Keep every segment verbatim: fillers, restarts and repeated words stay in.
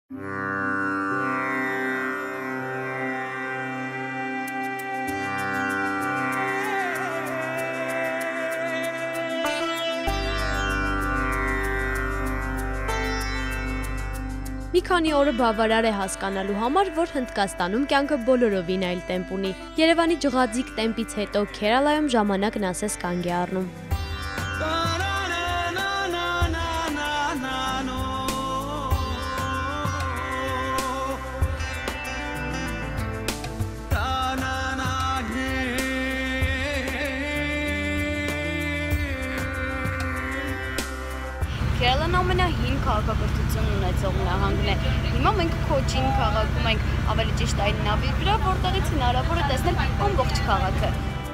Մի քանի օրը բավարար է հասկանալու համար, որ Հնդկաստանում կյանքը բոլորովին այլ տեմպ ունի։ Երևանի ջղաձիկ տեմպից հետո Քերալայում ժամանակն ասես կանգ է առնում։ Քերալան ամենահին քաղաքակրթությունն ունեցող նահանգն է։ Հիմա մենք Քոչին քաղաքում ենք, ավելի ճիշտ այն նավի վրա, որտեղից հնարավոր է տեսնել ամբողջ քաղաքը։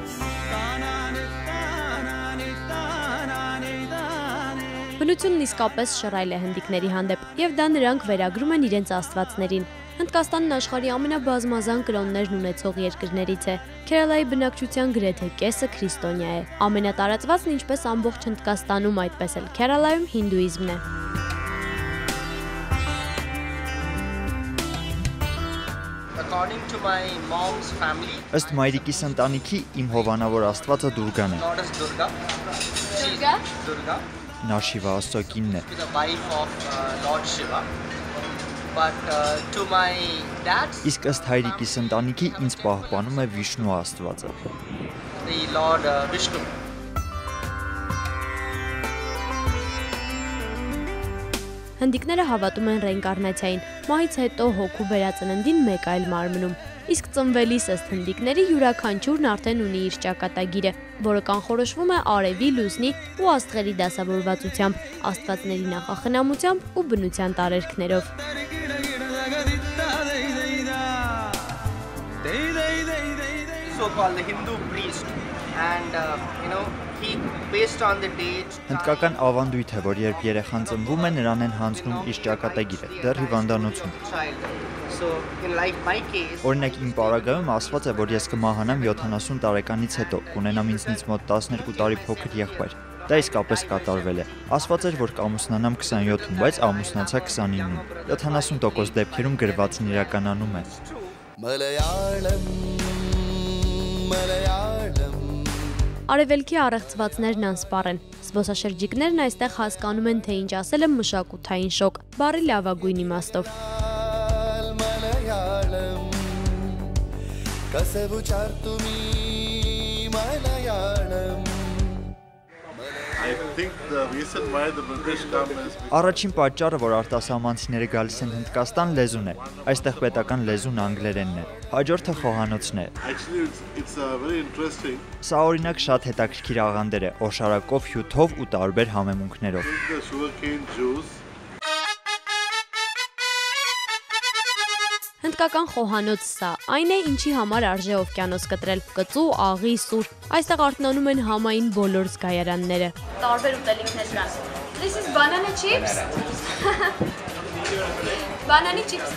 Բնությունն իսկապես շռայլ է հնդիկների հանդեպ, եւ դա նրանք վերագրում են իրենց աստվածներին։ Հնդկաստանն աշխարհի ամենաբազմազան կրոններն ունեցող երկրներից է։ Քերալայի բնակչության գրեթե կեսը քրիստոնյա է։ Ամենատարածվածն ինչպես ամբողջ Հնդկաստանում, այդպես էլ Քերալայում հինդուիզմն է։ According to my mom's family, ըստ մայրիկիս ընտանիքի իմ հովանավոր աստվածը Դուրգան է։ Goddess Durga. Durga? Durga. Նա Շիվա աստծո կինն է։ The wife of uh, Lord Shiva. But uh, to my dad's, Իսկ ըստ հայրիկիս ընտանիքի ինձ պահպանում է Վիշնու աստվածը։ the Lord uh, Vishnu. Հնդիկները հավատում են ռեինկարնացիային, մահից հետո հոգու վերածննդին մեկ այլ մարմնում։ Իսկ ծնվելիս ըստ հնդիկների յուրաքանչյուրն արդեն ունի իր ճակատագիրը, որը կանխորոշվում է արևի, լուսնի ու աստղերի դասավորվածությամբ, աստվածների նախախնամությամբ ու բնության տարերքներով։ So-called the Hindu priest, and uh, you know he based on the date. Հնդկական ավանդույթ է, որ երբ երեխան ծնվում է, նրան են հանձնում իր ճակատագիրը, դեռ հիվանդանոցում։ So in like my case, Օրինակ իմ պարագայում ասված է, որ ես կմահանամ յոթանասուն տարեկանից հետո, կունենամ ինձնից մոտ տասներկու տարի փոքր եղբայր։ Դա իսկապես կատարվել է։ Ասված էր, որ կամուսնանամ քսանյոթում, բայց ամուսնացա քսանինում։ յոթանասուն տոկոս դեպքերում գրվածն իրականանում է։ Արևելքի առեղծվածներն անսպառ են։ Զբոսաշրջիկներն այստեղ հասկանում են, թե ինչ ասել է մշակութային շոկ, բառի լավագույն իմաստով։ I think the reason why the British come is Առաջին պատճառը, որ արտասահմանցիները գալիս են Հնդկաստան, լեզուն է։ Այստեղ պետական լեզուն անգլերենն է։ Հաջորդը խոհանոցն է։ actually it's, it's uh, very interesting. Սա օրինակ շատ հետաքրքիր աղանդեր է, օշարակով, հյութով ու տարբեր համեմունքներով։ The sugarcane juice. Հնդկական խոհանոց սա, այն է, ինչի համար արժե օվկիանոս կտրել, կծու, աղի, սուր։ Այստեղ արթնանում են համային բոլոր զգայարանները։ Տարբեր ուտելիքներ կան։ This is banana chips. Banana chips.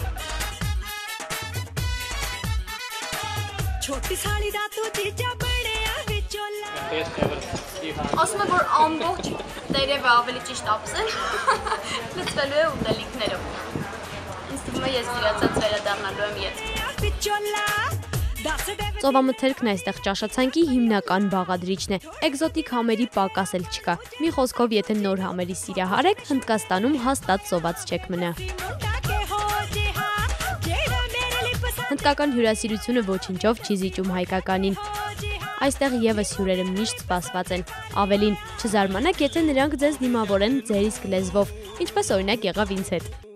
छोटी साड़ी दा तू जीजा बड़या विचोला Ասում եմ, որ ամբողջ տերևը ավելի ճիշտ ապսել լցվելու է ուտելիքներով։ Ինձ թվում է ես իրացած վերադառնալու եմ ետ։ विचोला दस दे Ծովամթերքն այստեղ ճաշացանկի հիմնական բաղադրիչն է։ Էկզոտիկ համերի պակաս էլ չկա։ Մի խոսքով, եթե նոր համերի սիրահար եք, Հնդկաստանում հաստատ սոված չեք մնա։ मुंडा के हो जे हां जेड़ा मेरे लिए पसंद Հնդկական հյուրասիրությունը ոչինչով չի զիջում հայկականին։ Այստեղ եւս հյուրերը միշտ սպասված են։ Ավելին, չզարմանաք, եթե նրանք ձեզ դիմավորեն ձեր իսկ լեզվով, ինչպես օրինակ եղավ ինձ հետ։